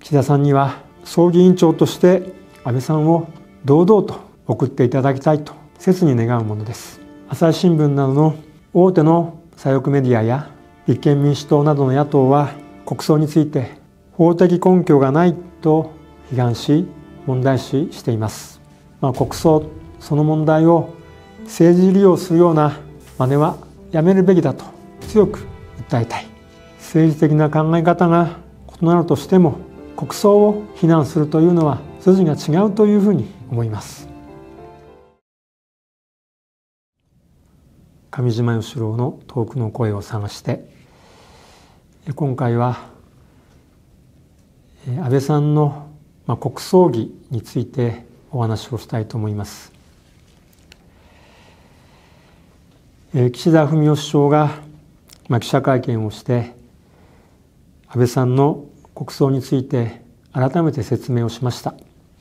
岸田さんには葬儀委員長として安倍さんを堂々と送っていただきたいと切に願うものです。朝日新聞などの大手の左翼メディアや立憲民主党などの野党は国葬について法的根拠がないと批判し問題視しています。国葬その問題を政治利用するような真似はやめるべきだと強く訴えたい。政治的な考え方が異なるとしても国葬を非難するというのは筋が違うというふうに思います。上島義郎の遠くの声を探して、今回は安倍さんの国葬儀についてお話をしたいと思います。岸田文雄首相が記者会見をして安倍さんの国葬について改めて説明をしました。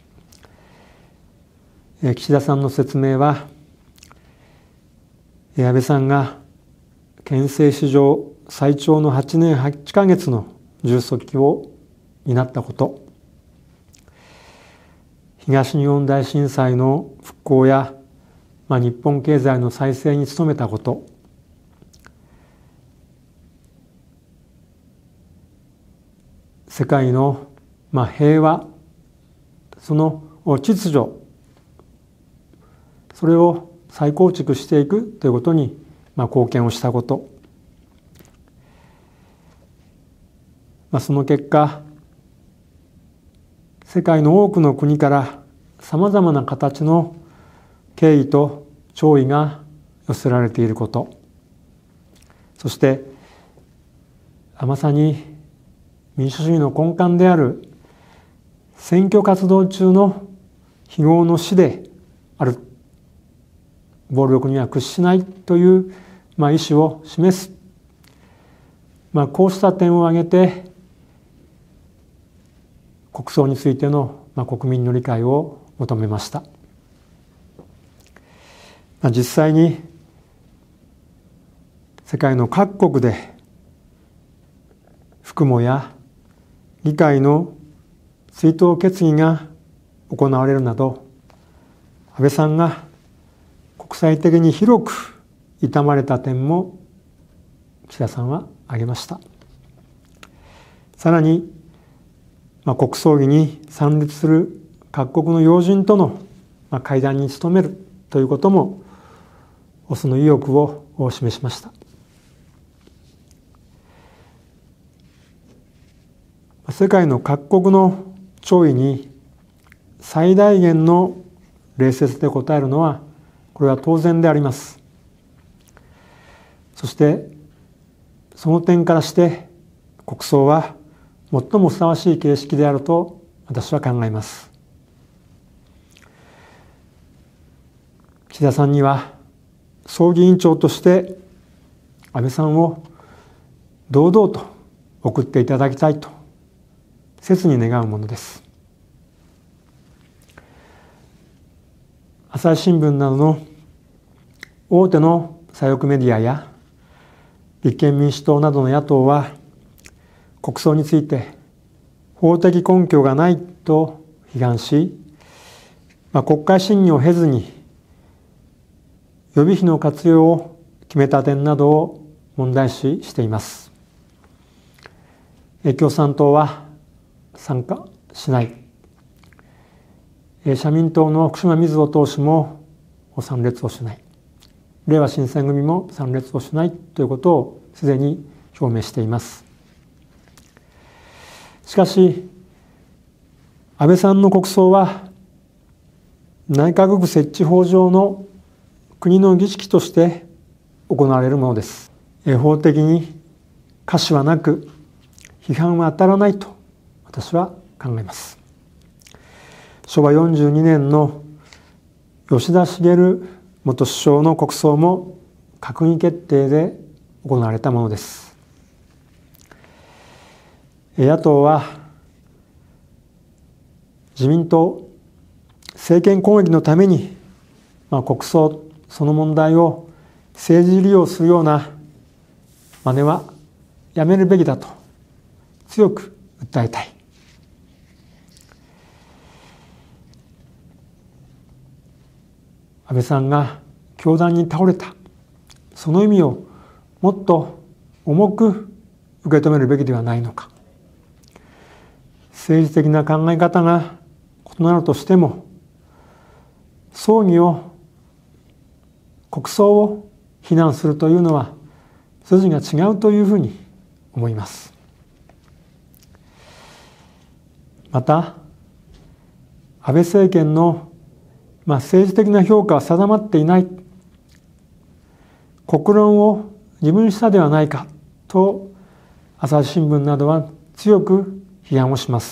岸田さんの説明は安倍さんが憲政史上最長の8年8ヶ月の重責期を担ったこと、東日本大震災の復興や日本経済の再生に努めたこと、世界の平和、その秩序、それを再構築していくということに貢献をしたこと、その結果世界の多くの国からさまざまな形の敬意と弔意が寄せられていること、そしてまさに民主主義の根幹である選挙活動中の非業の死である、暴力には屈しないという意思を示す、こうした点を挙げて国葬についての国民の理解を求めました。実際に世界の各国で服喪や議会の追悼決議が行われるなど、安倍さんが国際的に広く悼まれた点も岸田さんは挙げました。さらに国葬儀に参列する各国の要人との会談に努めるということもその意欲を示しました。世界の各国の弔意に最大限の礼節で応えるのはこれは当然であります。そしてその点からして国葬は最もふさわしい形式であると私は考えます。岸田さんには葬儀委員長として安倍さんを堂々と送っていただきたいと切に願うものです。朝日新聞などの大手の左翼メディアや立憲民主党などの野党は国葬について法的根拠がないと批判し、国会審議を経ずに予備費の活用を決めた点などを問題視しています。共産党は参加しない。社民党の福島みずほ党首も参列をしない。れいわ新選組も参列をしないということをすでに表明しています。しかし安倍さんの国葬は内閣府設置法上の国の儀式として行われるものです。法的に瑕疵はなく批判は当たらないと私は考えます。昭和42年の吉田茂元首相の国葬も閣議決定で行われたものです。野党は自民党政権攻撃のために国葬その問題を政治利用するような真似はやめるべきだと強く訴えたい。 安倍さんが凶弾に倒れた、その意味をもっと重く受け止めるべきではないのか。政治的な考え方が異なるとしても、葬儀を、国葬を非難するというのは筋が違うというふうに思います。また、安倍政権の政治的な評価は定まっていない、国論を二分したではないかと朝日新聞などは強く批判をします。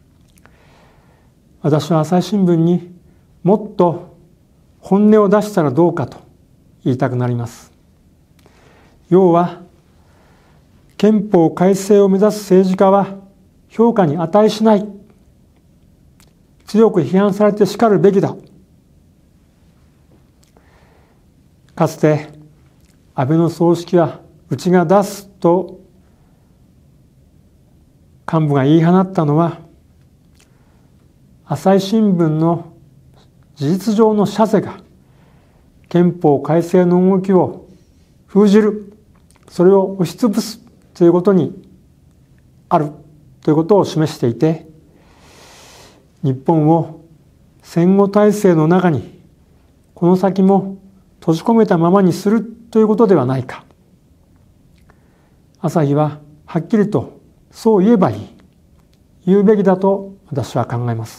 私は朝日新聞にもっと本音を出したらどうかと言いたくなります。要は、憲法改正を目指す政治家は評価に値しない、強く批判されてしかるべきだ。かつて安倍の葬式はうちが出すと幹部が言い放ったのは、朝日新聞の事実上の社是が憲法改正の動きを封じる、それを押しつぶすということにあるということを示していて、日本を戦後体制の中にこの先も閉じ込めたままにするということではないか。朝日ははっきりとそう言えばいい、言うべきだと私は考えます。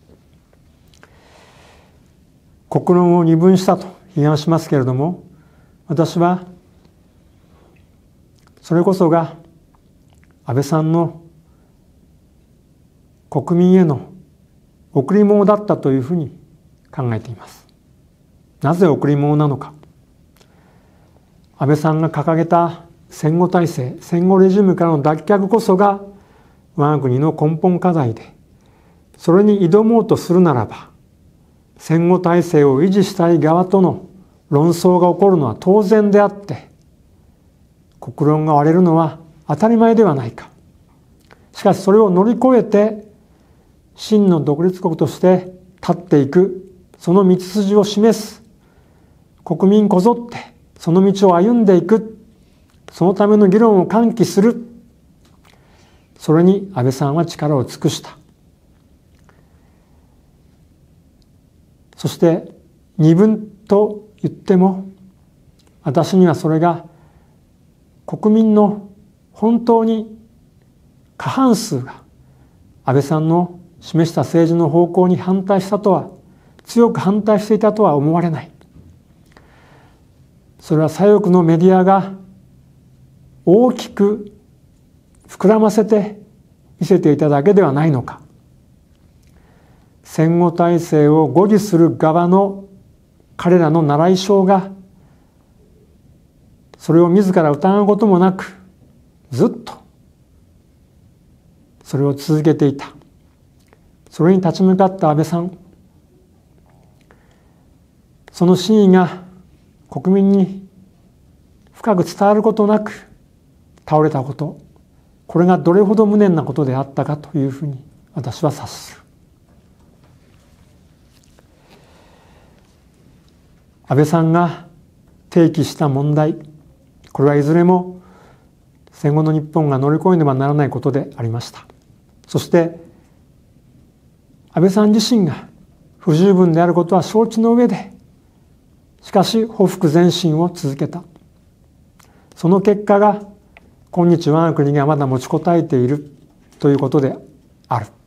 国論を二分したと批判しますけれども、私はそれこそが安倍さんの国民への贈り物だったというふうに考えています。なぜ贈り物なのか。安倍さんが掲げた戦後体制、戦後レジームからの脱却こそが我が国の根本課題で、それに挑もうとするならば、戦後体制を維持したい側との論争が起こるのは当然であって、国論が割れるのは当たり前ではないか。しかしそれを乗り越えて真の独立国として立っていく、その道筋を示す、国民こぞってその道を歩んでいく、そのための議論を喚起する、それに安倍さんは力を尽くした。そして二分と言っても、私にはそれが国民の本当に過半数が安倍さんの示した政治の方向に反対したとは、強く反対していたとは思われない。それは左翼のメディアが大きく膨らませて見せていただけではないのか。戦後体制を護持する側の彼らの習い性が、それを自ら疑うこともなくずっとそれを続けていた。それに立ち向かった安倍さん、その真意が国民に深く伝わることなく倒れたこと、これがどれほど無念なことであったかというふうに私は察する。安倍さんが提起した問題、これはいずれも戦後の日本が乗り越えねばならないことでありました。そして安倍さん自身が不十分であることは承知の上で、しかし匍匐前進を続けた。その結果が今日我が国がまだ持ちこたえているということである。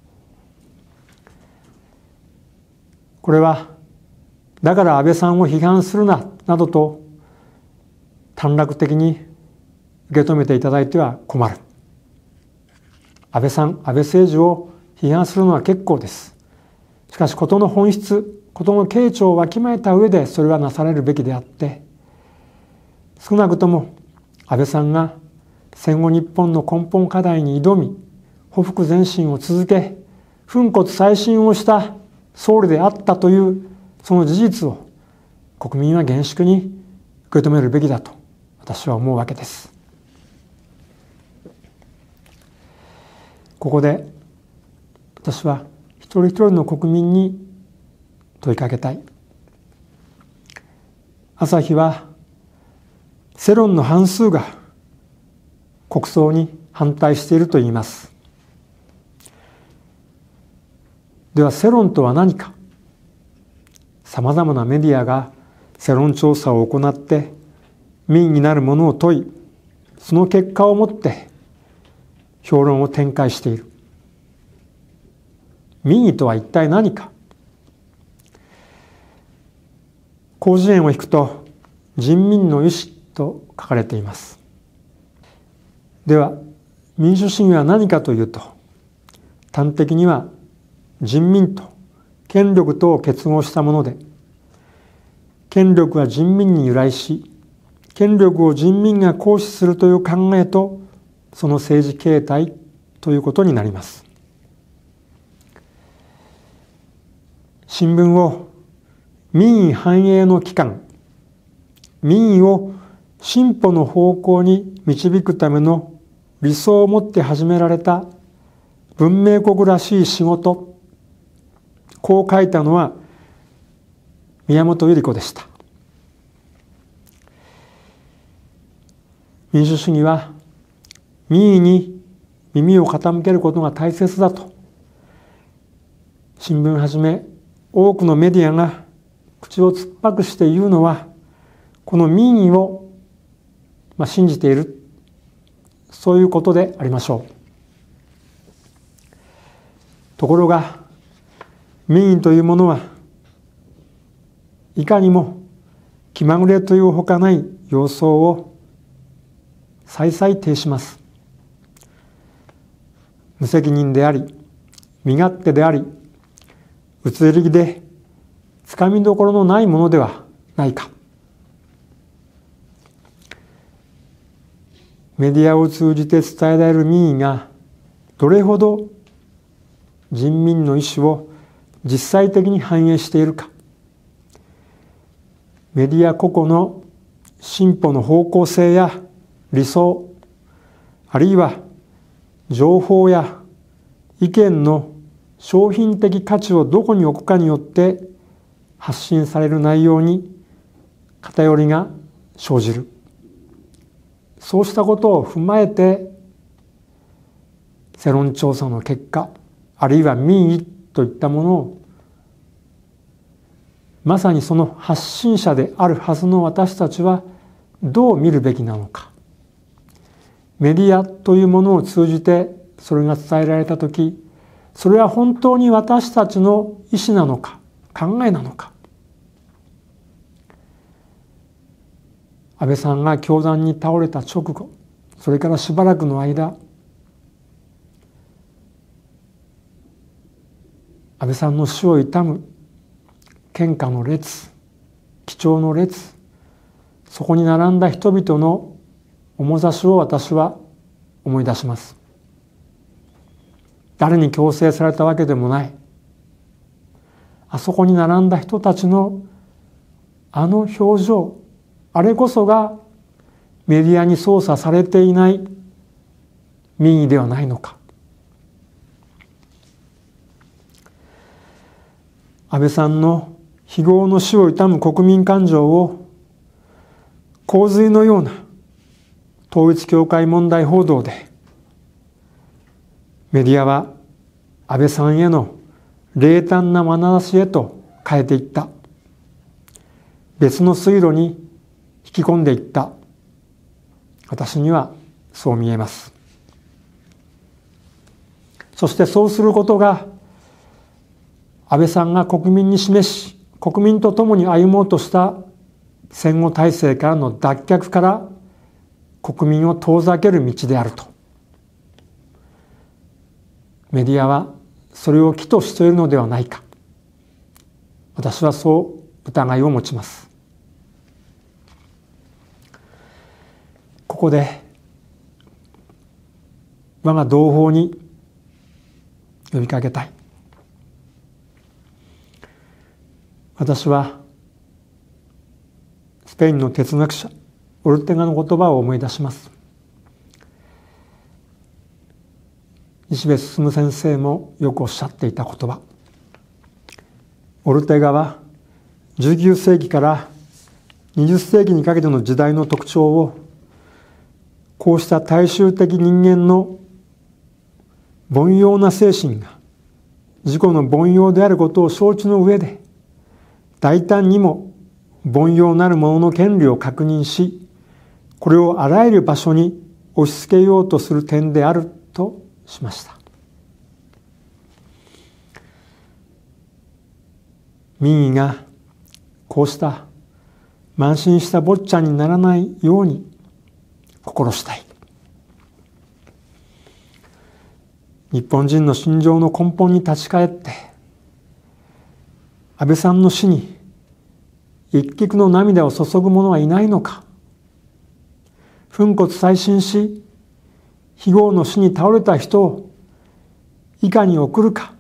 これはだから安倍さんを批判するななどと短絡的に受け止めていただいては困る。安倍さん、安倍政治を批判するのは結構です。しかし事の本質、事の傾聴をわきまえた上でそれはなされるべきであって、少なくとも安倍さんが戦後日本の根本課題に挑み、匍匐前進を続け、粉骨砕身をした総理であったというその事実を国民は厳粛に受け止めるべきだと私は思うわけです。ここで私は一人一人の国民に問いかけたい。 朝日は世論の半数が国葬に反対していると言います。では世論とは何か。さまざまなメディアが世論調査を行って民意になるものを問い、その結果をもって評論を展開している。民意とは一体何か。広辞苑を引くと人民の意思と書かれています。では民主主義は何かというと、端的には人民と権力とを結合したもので、権力は人民に由来し、権力を人民が行使するという考えとその政治形態ということになります。新聞を民意繁栄の機関、民意を進歩の方向に導くための理想を持って始められた文明国らしい仕事、こう書いたのは宮本百合子でした。民主主義は民意に耳を傾けることが大切だと、新聞はじめ多くのメディアが口を突っぱくして言うのは、この民意を信じている、そういうことでありましょう。ところが民意というものはいかにも気まぐれというほかない様相を再々呈します。無責任であり、身勝手であり、移り気でつかみどころのないものではないか。メディアを通じて伝えられる民意がどれほど人民の意思を実際的に反映しているか。メディア個々の進歩の方向性や理想、あるいは情報や意見の商品的価値をどこに置くかによって発信される内容に偏りが生じる。そうしたことを踏まえて世論調査の結果、あるいは民意といったものをまさにその発信者であるはずの私たちはどう見るべきなのか。メディアというものを通じてそれが伝えられたとき、それは本当に私たちの意思なのか、考えなのか。安倍さんが凶弾に倒れた直後、それからしばらくの間、安倍さんの死を悼む献花の列、記帳の列、そこに並んだ人々の面差しを私は思い出します。誰に強制されたわけでもない。あそこに並んだ人たちのあの表情、あれこそがメディアに操作されていない民意ではないのか。安倍さんの非業の死を悼む国民感情を洪水のような統一教会問題報道でメディアは安倍さんへの冷淡な眼差しへと変えていった。別の水路に引き込んでいった。私にはそう見えます。そしてそうすることが安倍さんが国民に示し、国民と共に歩もうとした戦後体制からの脱却から国民を遠ざける道であると。メディアはそれを企図しているのではないか。私はそう疑いを持ちます。ここで我が同胞に呼びかけたい。私はスペインの哲学者オルテガの言葉を思い出します。西部進先生もよくおっしゃっていた言葉。オルテガは19世紀から 20世紀にかけての時代の特徴を、こうした大衆的人間の凡庸な精神が自己の凡庸であることを承知の上で、大胆にも凡庸なる者の権利を確認し、これをあらゆる場所に押し付けようとする点であるとしました。民意がこうした慢心した坊ちゃんにならないように心したい。日本人の心情の根本に立ち返って、安倍さんの死に一滴の涙を注ぐ者はいないのか。粉骨砕身し、非業の死に倒れた人をいかに送るか。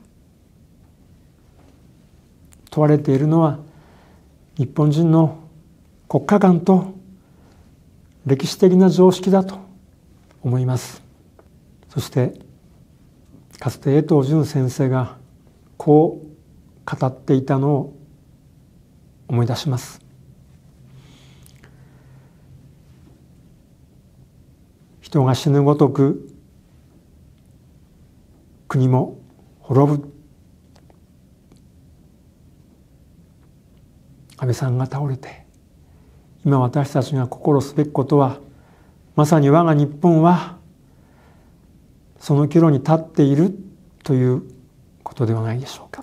問われているのは、日本人の国家観と歴史的な常識だと思います。そして、かつて江藤淳先生がこう語っていたのを思い出します。人が死ぬごとく国も滅ぶ。安倍さんが倒れて、今私たちが心すべきことは、まさに我が日本はその岐路に立っているということではないでしょうか。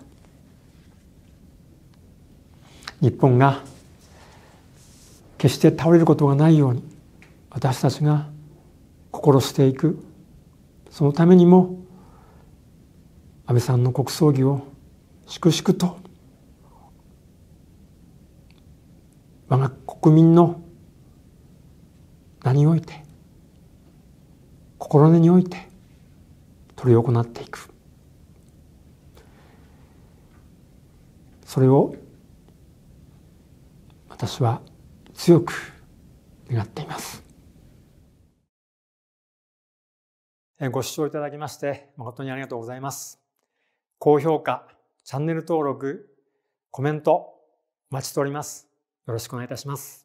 日本が決して倒れることがないように、私たちが心していく。そのためにも安倍さんの国葬儀を粛々と我が国民の名において、心根において執り行っていく。それを私は強く願っています。ご視聴いただきまして誠にありがとうございます。高評価、チャンネル登録、コメントお待ちしております。よろしくお願いいたします。